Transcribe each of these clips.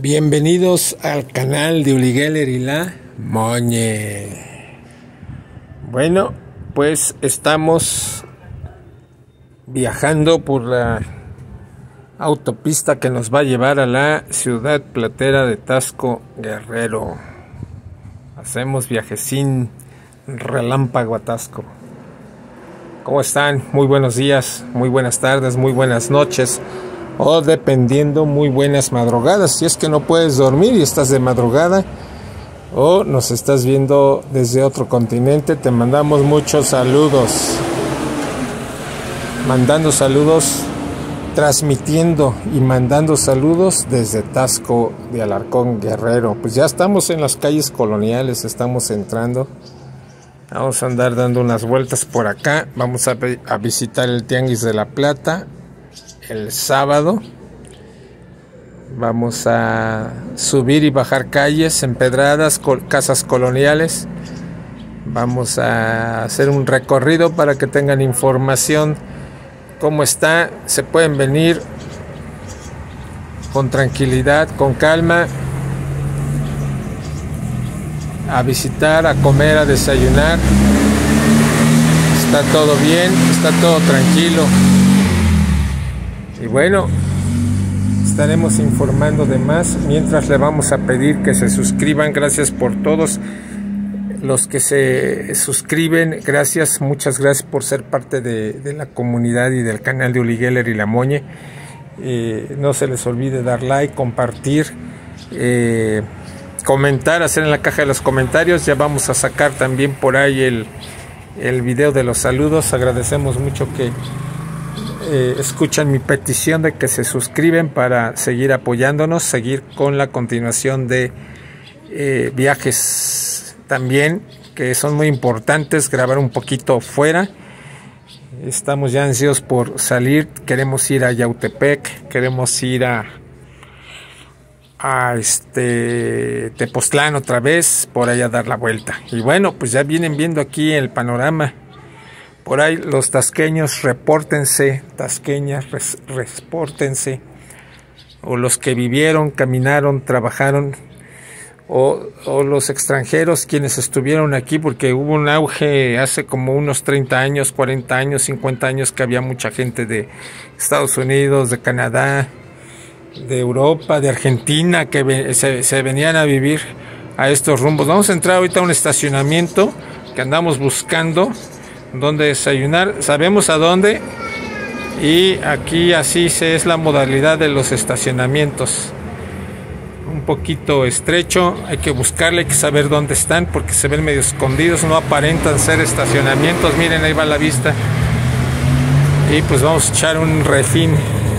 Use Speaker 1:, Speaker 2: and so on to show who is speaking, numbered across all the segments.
Speaker 1: Bienvenidos al canal de Uli Geller y la Moñe. Bueno, pues estamos viajando por la autopista que nos va a llevar a la ciudad platera de Taxco, Guerrero. Hacemos viajecín relámpago a Taxco. ¿Cómo están? Muy buenos días, muy buenas tardes, muy buenas noches. O dependiendo, muy buenas madrugadas. Si es que no puedes dormir y estás de madrugada o nos estás viendo desde otro continente, te mandamos muchos saludos. Mandando saludos, transmitiendo y mandando saludos desde Taxco de Alarcón, Guerrero. Pues ya estamos en las calles coloniales, estamos entrando. Vamos a andar dando unas vueltas por acá. Vamos a visitar el Tianguis de la Plata el sábado. Vamos a subir y bajar calles empedradas, casas coloniales. Vamos a hacer un recorrido para que tengan información cómo está. Se pueden venir con tranquilidad, con calma, a visitar, a comer, a desayunar. Está todo bien, está todo tranquilo. Y bueno, estaremos informando de más. Mientras le vamos a pedir que se suscriban. Gracias por todos los que se suscriben. Gracias, muchas gracias por ser parte de la comunidad y del canal de Uli Geller y la Moñe. No se les olvide dar like, compartir, comentar, hacer en la caja de los comentarios. Ya vamos a sacar también por ahí el video de los saludos. Agradecemos mucho que escuchan mi petición de que se suscriben para seguir apoyándonos, seguir con la continuación de viajes también, que son muy importantes, grabar un poquito fuera. Estamos ya ansiosos por salir, queremos ir a Yautepec, queremos ir a Tepoztlán otra vez, por allá dar la vuelta. Y bueno, pues ya vienen viendo aquí el panorama. Por ahí los tasqueños, repórtense, tasqueñas, repórtense, o los que vivieron, caminaron, trabajaron, o los extranjeros quienes estuvieron aquí, porque hubo un auge hace como unos 30 años, 40 años, 50 años, que había mucha gente de Estados Unidos, de Canadá, de Europa, de Argentina, que se venían a vivir a estos rumbos. Vamos a entrar ahorita a un estacionamiento que andamos buscando donde desayunar, sabemos a dónde, y aquí así es la modalidad de los estacionamientos, un poquito estrecho, hay que buscarle, hay que saber dónde están porque se ven medio escondidos, no aparentan ser estacionamientos. Miren, ahí va la vista, y pues vamos a echar un refín.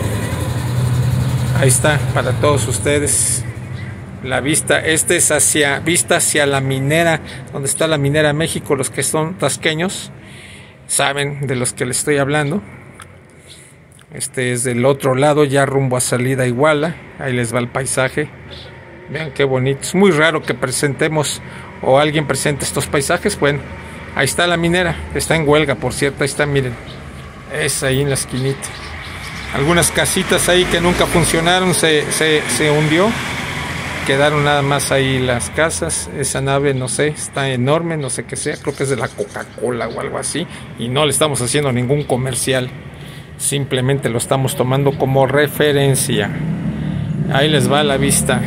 Speaker 1: Ahí está para todos ustedes la vista. Este es vista hacia la minera, donde está la minera México. Los que son tasqueños saben de los que les estoy hablando. Este es del otro lado, ya rumbo a salida a Iguala. Ahí les va el paisaje. Vean qué bonito. Es muy raro que presentemos o alguien presente estos paisajes. Bueno, ahí está la minera. Está en huelga, por cierto. Ahí está, miren. Es ahí en la esquinita. Algunas casitas ahí que nunca funcionaron, se hundió. Quedaron nada más ahí las casas. Esa nave, no sé, está enorme, no sé qué sea, creo que es de la Coca-Cola o algo así, y no le estamos haciendo ningún comercial, simplemente lo estamos tomando como referencia. Ahí les va la vista.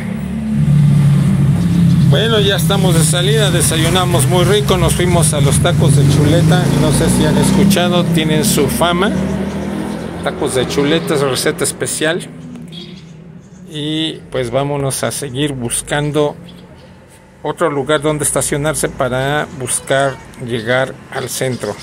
Speaker 1: Bueno, ya estamos de salida, desayunamos muy rico, nos fuimos a los tacos de chuleta. No sé si han escuchado, tienen su fama. Tacos de chuleta es receta especial. Y pues vámonos a seguir buscando otro lugar donde estacionarse para buscar llegar al centro.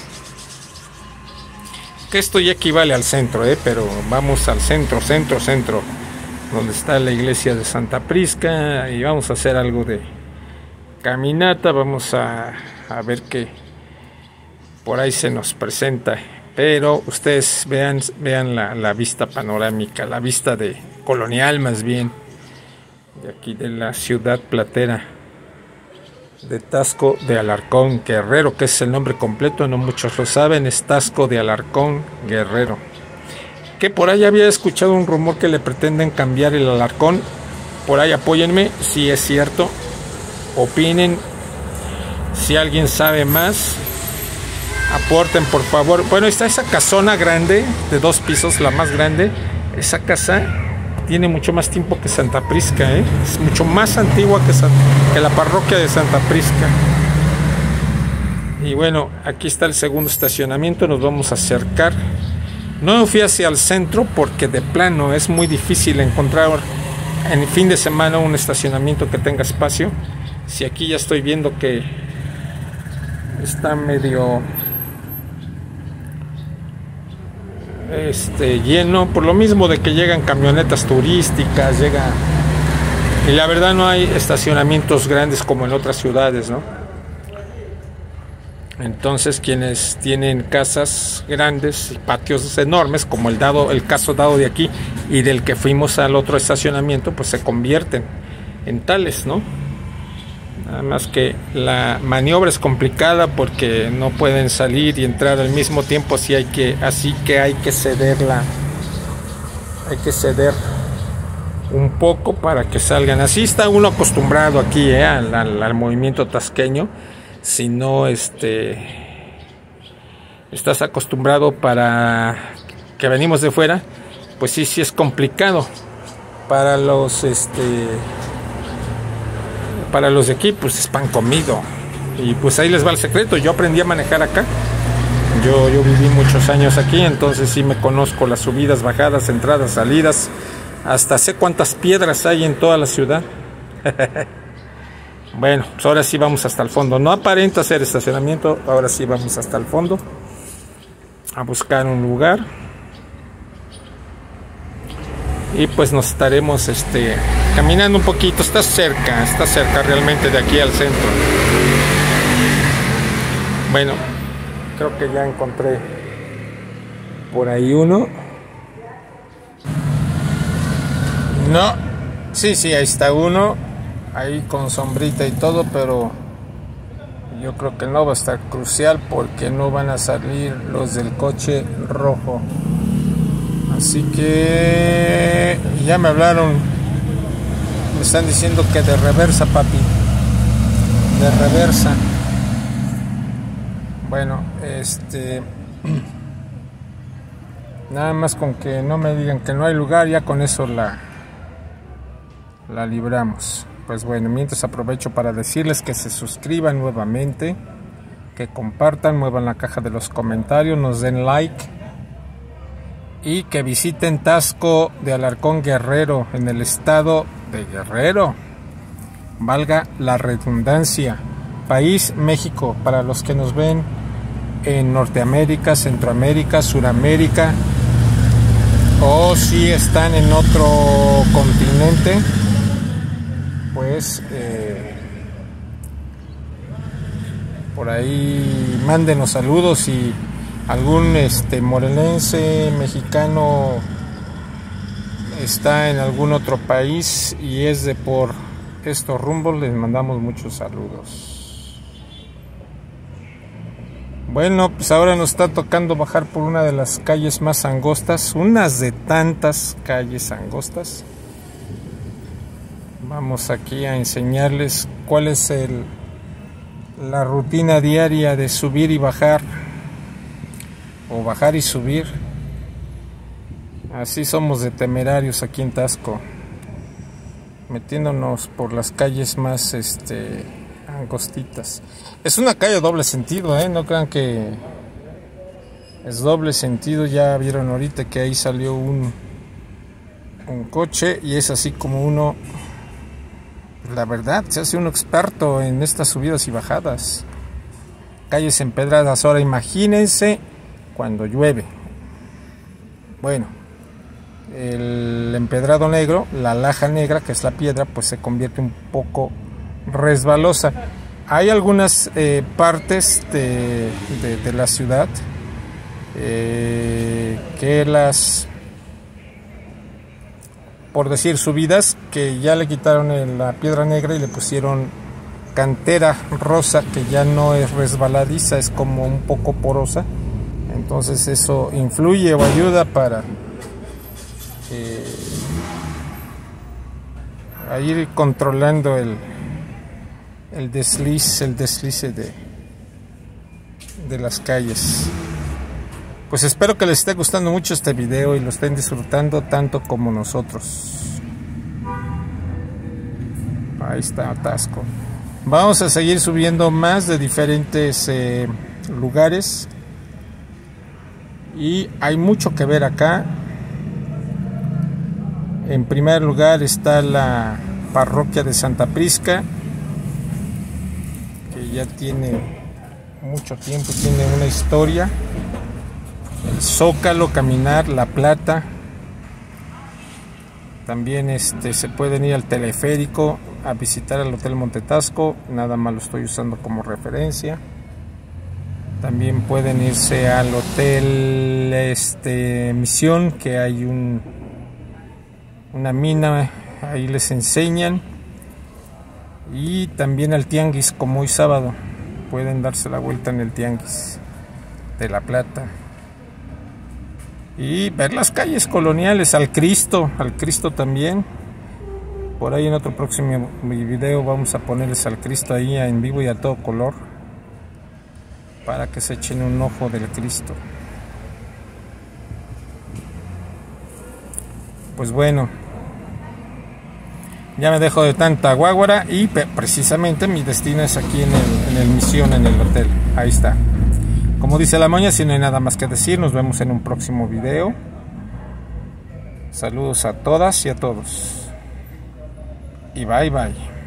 Speaker 1: Que esto ya equivale al centro, pero vamos al centro, donde está la iglesia de Santa Prisca, y vamos a hacer algo de caminata. Vamos a ver qué por ahí se nos presenta. Pero ustedes vean la vista panorámica, la vista colonial más bien, de aquí de la ciudad platera de Taxco de Alarcón, Guerrero, que es el nombre completo, no muchos lo saben, es Taxco de Alarcón, Guerrero. Que por ahí había escuchado un rumor que le pretenden cambiar el Alarcón por ahí apóyenme si es cierto, opinen, si alguien sabe más, aporten por favor. Bueno, está esa casona grande de 2 pisos, la más grande. Esa casa tiene mucho más tiempo que Santa Prisca, ¿eh? Es mucho más antigua que la parroquia de Santa Prisca. Y bueno, aquí está el segundo estacionamiento, nos vamos a acercar. No me fui hacia el centro porque de plano es muy difícil encontrar en fin de semana un estacionamiento que tenga espacio. Si aquí ya estoy viendo que está medio lleno, por lo mismo de que llegan camionetas turísticas, y la verdad no hay estacionamientos grandes como en otras ciudades, ¿no? Entonces quienes tienen casas grandes y patios enormes, como el caso dado de aquí y del que fuimos al otro estacionamiento, pues se convierten en tales, ¿no? Nada más que la maniobra es complicada porque no pueden salir y entrar al mismo tiempo, así que hay que ceder un poco para que salgan. Así está uno acostumbrado aquí, al movimiento tasqueño. Si no estás acostumbrado para que venimos de fuera, pues sí es complicado. Para los de aquí, pues es pan comido. Y pues ahí les va el secreto. Yo aprendí a manejar acá. Yo viví muchos años aquí, entonces sí me conozco las subidas, bajadas, entradas, salidas. Hasta sé cuántas piedras hay en toda la ciudad. Bueno, pues ahora sí vamos hasta el fondo. No aparenta ser estacionamiento, ahora sí vamos hasta el fondo a buscar un lugar. Y pues nos estaremos caminando un poquito. Está cerca realmente de aquí al centro. Bueno, creo que ya encontré por ahí uno. No, sí, ahí está uno. Ahí con sombrita y todo, pero yo creo que no va a estar crucial porque no van a salir los del coche rojo. Así que ya me hablaron, me están diciendo que de reversa, papi, de reversa. Bueno, nada más con que no me digan que no hay lugar, ya con eso la libramos. Pues bueno, mientras aprovecho para decirles que se suscriban nuevamente, que compartan, muevan la caja de los comentarios, nos den like y que visiten Taxco de Alarcón, Guerrero, en el estado de Guerrero, valga la redundancia, país México, para los que nos ven en Norteamérica, Centroamérica, Suramérica, o si están en otro continente, pues por ahí mándenos saludos. Y algún morelense, mexicano está en algún otro país y es de por estos rumbos, les mandamos muchos saludos. Bueno, pues ahora nos está tocando bajar por una de las calles más angostas, unas de tantas calles angostas. Vamos aquí a enseñarles cuál es la rutina diaria de subir y bajar, o bajar y subir. Así somos de temerarios aquí en Taxco, metiéndonos por las calles más angostitas. Es una calle de doble sentido, no crean que es doble sentido. Ya vieron ahorita que ahí salió un coche y es así como uno, la verdad, se hace uno experto en estas subidas y bajadas. Calles empedradas. Ahora imagínense cuando llueve. Bueno, el empedrado negro, la laja negra, que es la piedra, pues se convierte un poco resbalosa. Hay algunas partes de la ciudad que por decir subidas, que ya le quitaron la piedra negra y le pusieron cantera rosa, que ya no es resbaladiza, es como un poco porosa. Entonces eso influye o ayuda para a ir controlando el deslice de las calles. Pues espero que les esté gustando mucho este video y lo estén disfrutando tanto como nosotros. Ahí está atasco. Vamos a seguir subiendo más de diferentes lugares y hay mucho que ver acá. En primer lugar está la parroquia de Santa Prisca, que ya tiene mucho tiempo, tiene una historia. El Zócalo, caminar, La Plata. También se pueden ir al teleférico a visitar el Hotel Montetasco, nada más lo estoy usando como referencia. También pueden irse al Hotel Misión, que hay una mina, ahí les enseñan. Y también al Tianguis, como hoy sábado, pueden darse la vuelta en el Tianguis de La Plata y ver las calles coloniales, al Cristo también. Por ahí en otro próximo video vamos a ponerles al Cristo ahí en vivo y a todo color, para que se echen un ojo del Cristo. Pues bueno, ya me dejo de tanta guáguara y precisamente mi destino es aquí en el Misión, en el hotel. Ahí está. Como dice la moña, si no hay nada más que decir, nos vemos en un próximo video. Saludos a todas y a todos. Y bye bye.